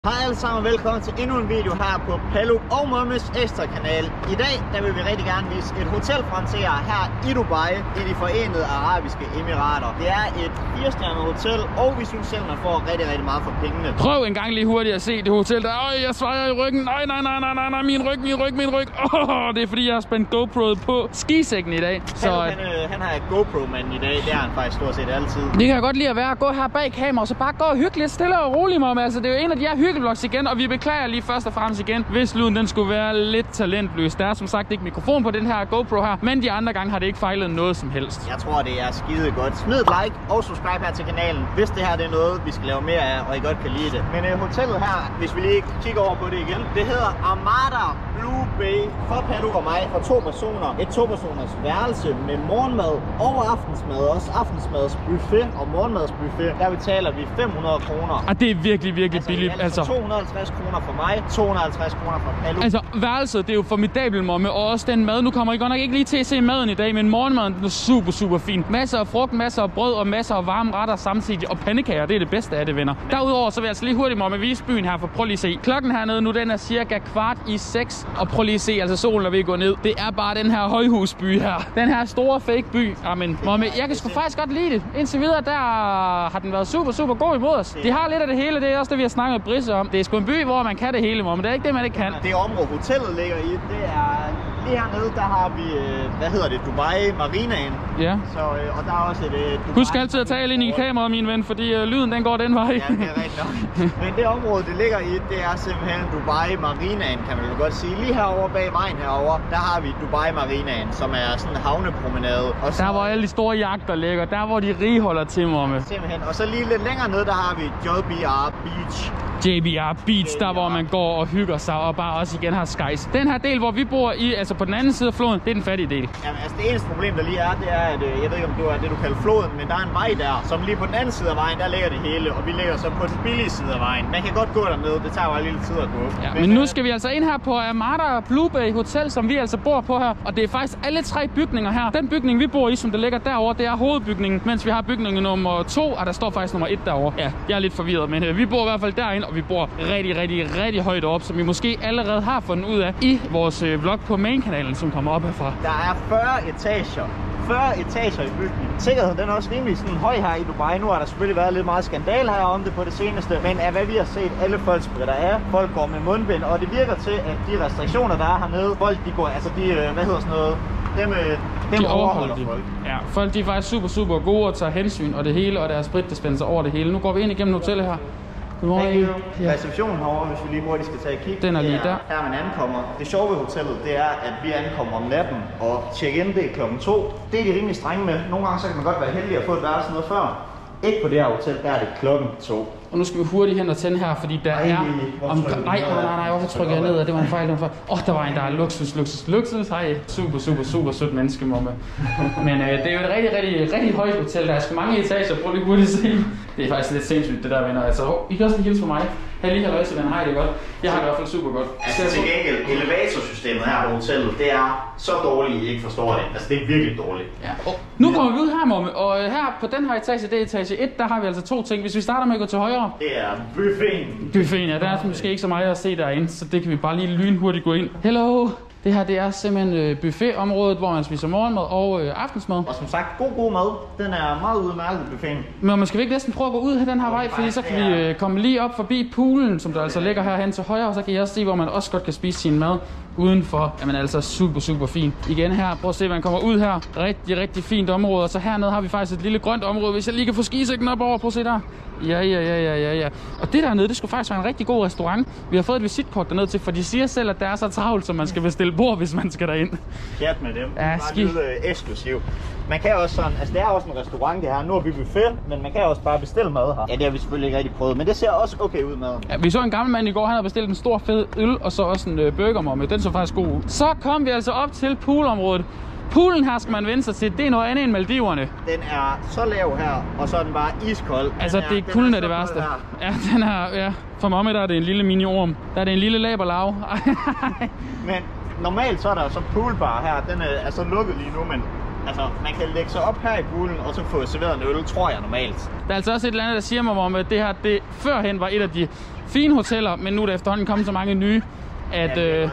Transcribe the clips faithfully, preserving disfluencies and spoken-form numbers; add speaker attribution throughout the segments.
Speaker 1: Hej alle sammen og velkommen til endnu en video her på Paluk og Mommes Ekstra kanal. I dag der vil vi rigtig gerne vise et hotel frem til jer her i Dubai i de Forenede Arabiske Emirater. Det er et fire-stjernet hotel, og vi synes selv, man får rigtig, rigtig meget for pengene.
Speaker 2: Prøv en gang lige hurtigt at se det hotel der. Øj, jeg svejer i ryggen. Nej, nej, nej, nej, nej, nej, min ryg, min ryg, min ryg. Åh, det er fordi, jeg har spændt GoPro'et på skisækken i dag.
Speaker 1: Så han, øh, han har et GoPro-manden i dag. Det er han faktisk stort set altid.
Speaker 2: Det kan jeg godt lide at være. Gå her bag kamera, så bare gå og hygge lidt stille og roligt, Momme. Altså, det er jo en af de her hyggevlogs igen, og vi beklager lige først og fremmest igen, hvis lyden den skulle være lidt talentløs. Der er som sagt ikke mikrofon på den her GoPro her, men de andre gange har det ikke fejlet noget som helst.
Speaker 1: Jeg tror, det er skide godt. Smid et like og subscribe her til kanalen, hvis det her det er noget, vi skal lave mere af, og I godt kan lide det. Men uh, hotellet her, hvis vi lige kigger over på det igen, det hedder Amada Blue Bay for Paluk og mig, for to personer. Et to-personers værelse med morgenmad og aftensmad, også aftensmads buffet og morgenmads buffet. Der betaler vi fem hundrede kroner.
Speaker 2: Og det er virkelig, virkelig
Speaker 1: altså,
Speaker 2: billigt.
Speaker 1: Altså to hundrede og halvtreds kroner for mig, to hundrede og halvtreds kroner for Paluk.
Speaker 2: Altså værelset, det er jo formidabelt, Momme, og også den mad. Nu kommer I godt nok ikke lige til at se maden i dag, men morgenmaden er super, super fin. Masser af frugt, masser af brød og masser af varme retter samtidig, og pandekager, det er det bedste af det, venner. Men derudover så vil jeg altså lige hurtigt, Momme, vise byen her, for prøv lige at se. Klokken hernede nu, den er cirka kvart i seks, og prøv lige at se, altså solen er ved at gå ned. Det er bare den her højhusby her. Den her store fake by. Jamen, Momme, jeg kan sgu faktisk godt lide det. Indtil videre, der har den været super, super god imod os. De har lidt af det hele, det er også det, vi har snakket med Brisse om. Det er sgu en by, hvor man kan det hele, Momme. Det er ikke det, man ikke kan.
Speaker 1: Det område, hotellet ligger i, det er lige hernede, der har vi, hvad hedder det, Dubai Marinaen.
Speaker 2: Ja.
Speaker 1: Så, og der er også et Dubai.
Speaker 2: Husk altid at tale ind i kameraet, min ven, fordi uh, lyden den går den vej.
Speaker 1: Ja, det er rigtigt nok. Men det område, det ligger i, det er simpelthen Dubai Marinaen, kan man jo godt sige. Lige herovre bag vejen herovre, der har vi Dubai Marinaen, som er sådan en havnepromenade. Og så,
Speaker 2: der hvor alle de store jagter ligger, der hvor de rige holder til, Momme.
Speaker 1: Simpelthen. Og så lige lidt længere ned, der har vi J B R Beach.
Speaker 2: J B R Beach, der hvor man går og hygger sig og bare også igen har skies. Den her del, hvor vi bor i, altså på den anden side af floden, det er den fattige del.
Speaker 1: Jamen altså det eneste problem, der lige er, det er, at jeg ved ikke om det er det, du kalder floden, men der er en vej der, som lige på den anden side af vejen, der ligger det hele, og vi ligger så på den billige side af vejen. Man kan godt gå dernede, det tager jo lidt tid at gå.
Speaker 2: Ja, men, men nu skal vi altså ind her på Amada Blue Bay Hotel, som vi altså bor på her, og det er faktisk alle tre bygninger her. Den bygning, vi bor i, som der ligger derovre, det er hovedbygningen, mens vi har bygningen nummer to, og der står faktisk nummer et derovre. Ja, jeg er lidt forvirret, men uh, vi bor i hvert fald derinde, og vi bor rigtig, rigtig, rigtig højt op, som vi måske allerede har fundet ud af i vores øh, vlog på main-kanalen, som kommer op herfra.
Speaker 1: Der er fyrre etager. fyrre etager i bygningen. Sikkerheden den er også rimelig sådan høj her i Dubai. Nu har der selvfølgelig været lidt meget skandal her om det på det seneste, men af hvad vi har set, alle folk spritter af, folk går med mundbind, og det virker til, at de restriktioner, der er hernede, folk de går, altså de, hvad hedder sådan noget, dem, dem
Speaker 2: de overholder
Speaker 1: de.
Speaker 2: folk. Ja, folk de er faktisk super, super gode og tager hensyn, og det hele, og deres spritdispenser over det hele. Nu går vi ind igennem hotellet her.
Speaker 1: Ja. Receptionen herovre, hvis vi lige hurtigt skal tage et kig.
Speaker 2: Den er lige der.
Speaker 1: Her man ankommer. Det sjove ved hotellet, det er, at vi ankommer om natten, og check-in det er klokken to. Det er de rimelig strenge med. Nogle gange så kan man godt være heldig at få et værelse noget før. Ikke på det her hotel, der er det klokken to. Og
Speaker 2: nu skal vi hurtigt hen og tænde her, fordi der
Speaker 1: Ej,
Speaker 2: er... Om... Nej, nej, nej, nej, hvorfor trykker jeg ned? Det var en fejl. Åh, oh, der var en, der er luksus, luksus, luksus. Hej, super, super, super sødt menneske, Momme. Men øh, det er jo et rigtig, rigtig, rigtig højt hotel. Der er sgu mange etager. Prøv lige hurtigt at se. Det er faktisk lidt sindssygt, det der, venner. Altså, I kan også lige hilse på mig. Hey, lige halløjse, venner. Hej, det er godt. Jeg har det i hvert fald super godt.
Speaker 1: Altså til gengæld, elevatorsystemet her på hotellet, det er så dårligt, I ikke forstår det. Altså, det er virkelig dårligt.
Speaker 2: Ja. Oh, nu kommer vi ud her, Momme. Og her på den her etage, det er etage et, der har vi altså to ting. Hvis vi starter med at gå til højre.
Speaker 1: Det er buffeten.
Speaker 2: Buffeten, ja. Der er måske ikke så meget at se derinde, så det kan vi bare lige lynhurtigt gå ind. Hello! Det her, det er simpelthen buffetområdet, hvor man spiser morgenmad og øh, aftensmad.
Speaker 1: Og som sagt, god, god mad. Den er meget udmærket, buffeten.
Speaker 2: Men man skal vi ikke næsten prøve at gå ud af den her vej, fordi så kan vi øh, komme lige op forbi poolen, som der altså ligger herhen til højre, og så kan I også se, hvor man også godt kan spise sin mad udenfor. Jamen altså super, super fint. Igen her, prøv at se, man kommer ud her. Rigtig, rigtig fint område. Og så hernede har vi faktisk et lille grønt område, hvis jeg lige kan få skisækken op over. Prøv at se der. Ja, ja, ja, ja, ja, ja. Og det dernede, det skulle faktisk være en rigtig god restaurant. Vi har fået et visitkort dernede til, for de siger selv, at det er så travlt, så man skal bestille bord, hvis man skal derind.
Speaker 1: Kært med dem.
Speaker 2: Ja,
Speaker 1: ski. Bare lyde eksklusiv. Man kan også sådan, altså det er også en restaurant det her. Nu er vi buffet, men man kan også bare bestille mad her. Ja, det har vi selvfølgelig ikke rigtig prøvet, men det ser også okay ud maden. Ja,
Speaker 2: vi så en gammel mand i går, han havde bestilt en stor fed øl, og så også en øh, burger med. Den så faktisk god ud. Så kom vi altså op til poolområdet. Poolen her skal man vende sig til, det er noget andet end Maldiverne.
Speaker 1: Den er så lav her, og så er den bare iskold. Den
Speaker 2: altså
Speaker 1: er,
Speaker 2: det er kulden af det værste. Ja, den er, ja. For Momme der er det en lille mini-orm. Der er det en lille laberlav.
Speaker 1: Men normalt så er der så poolbar her, den er altså lukket lige nu, men altså man kan lægge sig op her i poolen, og så få serveret en øl, tror jeg normalt.
Speaker 2: Der er altså også et eller andet, der siger mig om, at det her, det førhen var et af de fine hoteller, men nu er der efterhånden kommet så mange nye, at øh,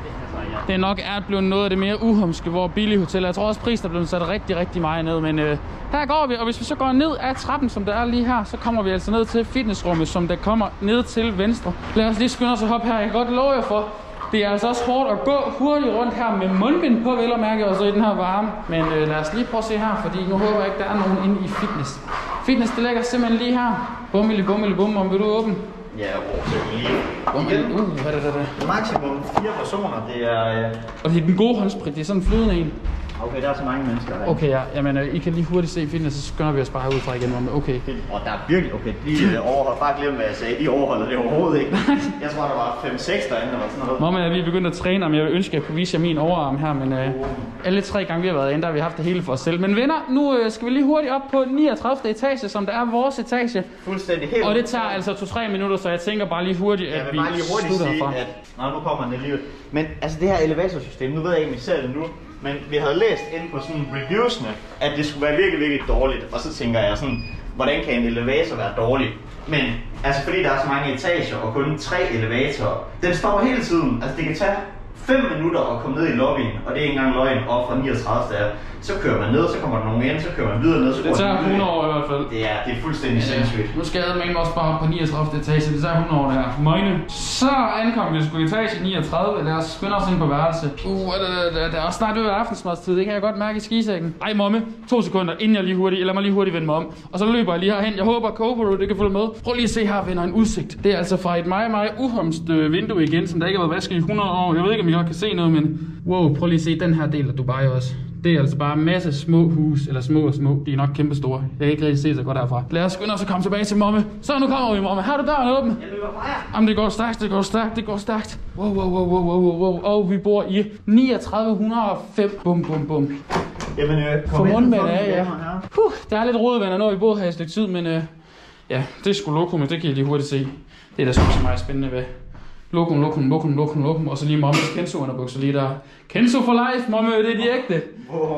Speaker 2: det nok er blevet noget af det mere uhumske, hvor billige hoteller. Jeg tror også, prisen er blevet sat rigtig, rigtig meget ned, men øh, her går vi, og hvis vi så går ned ad trappen, som der er lige her, så kommer vi altså ned til fitnessrummet, som der kommer ned til venstre. Lad os lige skynde os at hoppe her. Jeg kan godt love jer for, det er altså også hårdt at gå hurtigt rundt her med mundbind på, vel og mærke, og så i den her varme. Men øh, lad os lige prøve at se her, fordi nu håber jeg ikke, der er nogen inde i fitness. Fitness, det ligger simpelthen lige her. Bummeli, bummeli, bum, om vil du åbne?
Speaker 1: Ja, lige.
Speaker 2: Bummeli, uh, hvad er det, det?
Speaker 1: Maksimum fire personer, det er... Øh...
Speaker 2: Og det er den gode håndsprit, det er sådan en flydende en.
Speaker 1: Okay, der er så mange mennesker der.
Speaker 2: Okay, ja. Jamen, I kan lige hurtigt se fitness, så skynder vi os bare herudfra igen. Okay.
Speaker 1: Og der er virkelig, okay, de overholder, bare glem hvad jeg sagde, de overholder det overhovedet ikke. Jeg tror, der var fem seks derinde, eller sådan noget.
Speaker 2: Mamma, vi er begyndt at træne, om jeg vil ønske, at jeg kunne vise jer min overarm her, men øh, alle tre gange vi har været inde, der har vi haft det hele for os selv. Men venner, nu øh, skal vi lige hurtigt op på niogtredivte etage, som der er vores etage.
Speaker 1: Fuldstændig helt.
Speaker 2: Og det tager altså to tre minutter, så jeg tænker bare lige hurtigt, at vi slutter herfra.
Speaker 1: At... Nå, nu kommer den lige. Men altså det her elevatorsystem, nu ved jeg ikke, om I ser det nu. Men vi havde læst ind på sådan reviewsene, at det skulle være virkelig, virkelig dårligt. Og så tænker jeg sådan, hvordan kan en elevator være dårlig? Men altså fordi der er så mange etager og kun tre elevatorer, den står hele tiden. Altså det kan tage fem minutter at komme ned i lobbyen, og det er ikke engang løgn op fra niogtredivte der. Så kører man ned, så kommer der nogen ind, så kører man videre ned. Så
Speaker 2: det tager hundrede år i hvert fald.
Speaker 1: Det er, det er fuldstændig ja, sindssygt.
Speaker 2: Nu skal jeg med også bare på niogtredivte etage, det tager hundrede år det her. Møgne. Så ankom vi sgu etage niogtredive, lad os skynde os ind på værelse. Uh, det, det er også snart ved aftensmadstid, det kan jeg godt mærke i skisækken. Ej momme, to sekunder, inden jeg lige hurtigt, eller mig lige hurtigt vende mig om. Og så løber jeg lige herhen, jeg håber GoPro det kan følge med. Prøv lige at se her, venner, en udsigt. Det er altså fra et meget, meget uhumst vindue igen, som der ikke har været vasket i hundrede år. Jeg ved ikke, om I godt kan se noget, men wow, prøv lige at se den her del af Dubai også. Det er altså bare en masse små hus, eller små og små. De er nok kæmpe store. Jeg kan ikke rigtig se så godt derfra. Lad os skynde os at komme tilbage til momme. Så nu kommer vi, momme. Har du døren åben?
Speaker 1: Jeg løber fra jer.
Speaker 2: Jamen det går stærkt, det går stærkt, det går stærkt. Wow, wow, wow, wow, wow, wow. Og vi bor i niogtredive hundrede og fem. Bum, bum, bum.
Speaker 1: Jamen, øh, kom
Speaker 2: for
Speaker 1: ind.
Speaker 2: Mundbind af, ja. Puh, der er lidt rodevenner, når vi bor her i et stykke tid, men øh, ja, det er sgu lokum, det kan I lige hurtigt se. Det er da sgu så meget spændende ved. Lokum, lokum, lokum, lokum, lokum, og så lige mommes Kenzo underbukser lige der. Kenzo for life, momme, det er de ægte.
Speaker 1: Wow.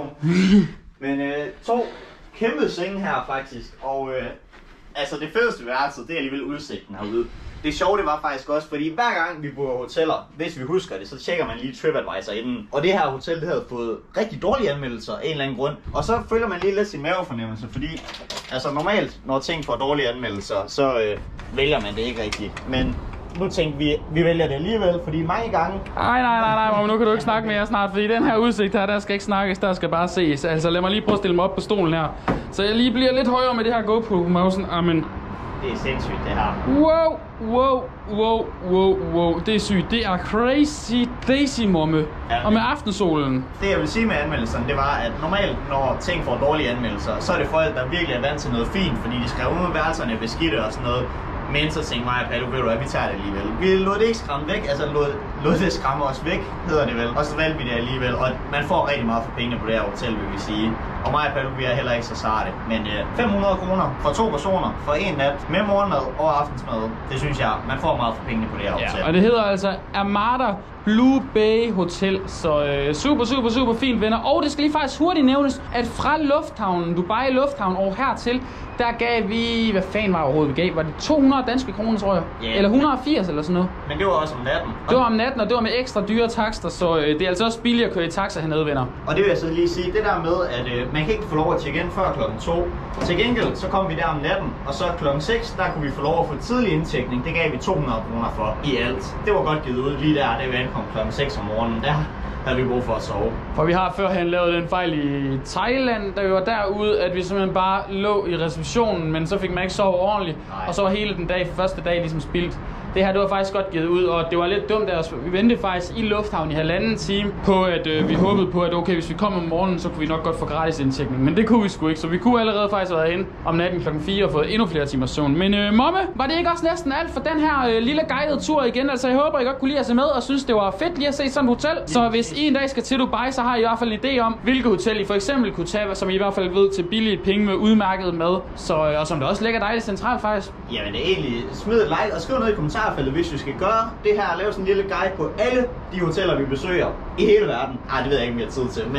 Speaker 1: Men øh, to kæmpe senge her faktisk, og øh, altså det fedeste ved værelset, det er alligevel udsigten herude. Det sjove det var faktisk også, fordi hver gang vi bor hoteller, hvis vi husker det, så tjekker man lige TripAdvisor inden. Og det her hotel, det havde fået rigtig dårlige anmeldelser af en eller anden grund. Og så føler man lige lidt sin mavefornemmelse, fordi altså normalt, når ting får dårlige anmeldelser, så øh, vælger man det ikke rigtigt. Men nu tænkte vi, vi vælger det alligevel, fordi mange gange...
Speaker 2: Nej, nej, nej, nej, men nu kan du ikke snakke mere snart, fordi den her udsigt her, der skal ikke snakkes, der skal bare ses. Altså lad mig lige prøve at stille mig op på stolen her, så jeg lige bliver lidt højere med det her GoPro-mausen. Amen.
Speaker 1: Det er sindssygt, det her.
Speaker 2: Wow, wow, wow, wow, wow, det er sygt. Det er crazy daisy, momme. Ja, og med aftensolen.
Speaker 1: Det jeg vil sige med anmeldelserne, det var, at normalt, når ting får dårlige anmeldelser, så er det folk, der virkelig er vant til noget fint, fordi de skriver ud, værelserne er beskidte og sådan noget. Men så tænkte mig, at ved du hvad, vi tager det alligevel. Vi lod det ikke skræmme væk, altså lod, lod det skræmme os væk, hedder det vel. Og så valgte vi det alligevel, og man får rigtig meget for pengene på det her hotel, vil vi sige. Og mig og Palu, vi er heller ikke så sarte. Men øh, fem hundrede kroner for to personer, for en nat, med morgenmad og aftensmad, det synes jeg, man får meget for pengene på det her hotel.
Speaker 2: Ja, og det hedder altså Amada Blue Bay Hotel, så øh, super, super, super fint, venner. Og det skal lige faktisk hurtigt nævnes, at fra lufthavnen, Dubai Lufthavn og hertil, der gav vi, hvad fanden var overhovedet vi gav? Var det to hundrede danske kroner, tror jeg? Yeah. Eller et hundrede og firs eller sådan noget?
Speaker 1: Men det var også om natten.
Speaker 2: Det var om natten, og det var med ekstra dyre takster, så øh, det er altså også billigt at køre i taxa hernede, venner.
Speaker 1: Og det vil jeg så lige sige, det der med, at øh, man kan ikke få lov at tjekke ind før klokken to. Til gengæld, så kom vi der om natten, og så klokken seks, der kunne vi få lov at få tidlig indtjekning. Det gav vi to hundrede kroner for i alt. Det var godt givet ud lige der, da vi ankom klokken seks om morgenen. Der havde vi brug for at sove.
Speaker 2: For vi har førhen lavet den fejl i Thailand, da vi var derude, at vi simpelthen bare lå i receptionen, men så fik man ikke sove ordentligt. Nej. Og så var hele den dag, første dag ligesom spildt. Det her, det var faktisk godt givet ud, og det var lidt dumt af os. Vi ventede faktisk i lufthavnen i halvanden time på, at øh, vi håbede på, at okay, hvis vi kom om morgenen, så kunne vi nok godt få gratis indtjekning. Men det kunne vi sgu ikke, så vi kunne allerede faktisk have været inde om natten klokken fire og fået endnu flere timers søvn. Men øh, momme, var det ikke også næsten alt for den her øh, lille guidede tur igen? Altså jeg håber, I godt kunne lide at se med og synes, det var fedt lige at se sådan et hotel. Så hvis I en dag skal til Dubai, så har I i hvert fald en idé om, hvilket hotel I for eksempel kunne tage, som I i hvert fald ved til billige penge med udmærket mad. Så, øh, og som det også ligger dejligt centralt faktisk.
Speaker 1: Jamen det er egentlig smid et like og skriv noget i kommentarfeltet, hvis vi skal gøre det her, lave sådan en lille guide på alle de hoteller, vi besøger i hele verden. Ej, det ved jeg ikke, om jeg har tid til, men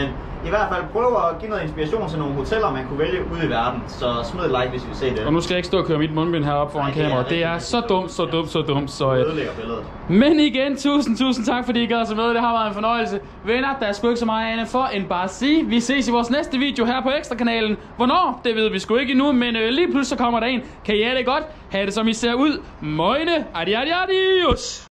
Speaker 1: i hvert fald prøve at give noget inspiration til nogle hoteller, man kunne vælge ude i verden. Så smid et like, hvis I vil se det.
Speaker 2: Og nu skal jeg ikke stå og køre mit mundbind heroppe foran kameraet. Det er så dumt, så dumt, så dumt. Så, øh.
Speaker 1: ødelægger billedet.
Speaker 2: Men igen, tusind, tusind tak, fordi I gad så med. Det har været en fornøjelse. Venner, der er sgu ikke så meget andet for end bare at sige. Vi ses i vores næste video her på Ekstra-kanalen. Hvornår? Det ved vi sgu ikke endnu, men øh, lige pludselig så kommer der en. Kan I have det godt? Ha' det som I ser ud. Moine. Adi, adi, adios.